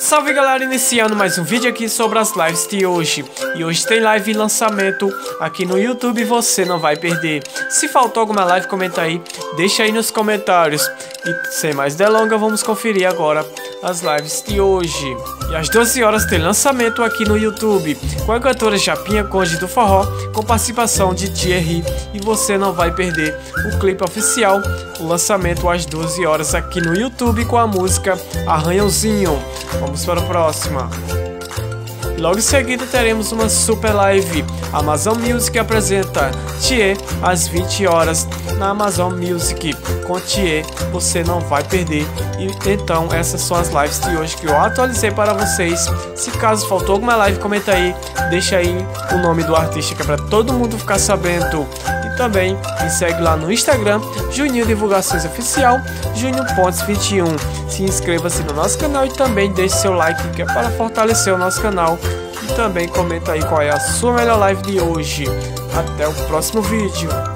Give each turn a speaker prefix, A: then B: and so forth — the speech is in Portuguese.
A: Salve galera, iniciando mais um vídeo aqui sobre as lives de hoje. E hoje tem live lançamento aqui no YouTube, você não vai perder. Se faltou alguma live, comenta aí, deixa aí nos comentários. E sem mais delongas, vamos conferir agora as lives de hoje. E às 12 horas tem lançamento aqui no YouTube, com a cantora Japinha Conde do Forró, com participação de Thierry. E você não vai perder o clipe oficial, o lançamento às 12 horas aqui no YouTube com a música Arranhãozinho. Vamos para a próxima. Logo em seguida teremos uma super live. A Amazon Music apresenta Thier às 20 horas na Amazon Music. Com Thier você não vai perder. E então essas são as lives de hoje que eu atualizei para vocês. Se caso faltou alguma live, comenta aí, deixa aí o nome do artista que é para todo mundo ficar sabendo. E também me segue lá no Instagram, Juninho Divulgações Oficial, Junio.21. Se inscreva-se no nosso canal e também deixe seu like, que é para fortalecer o nosso canal. E também comenta aí qual é a sua melhor live de hoje. Até o próximo vídeo.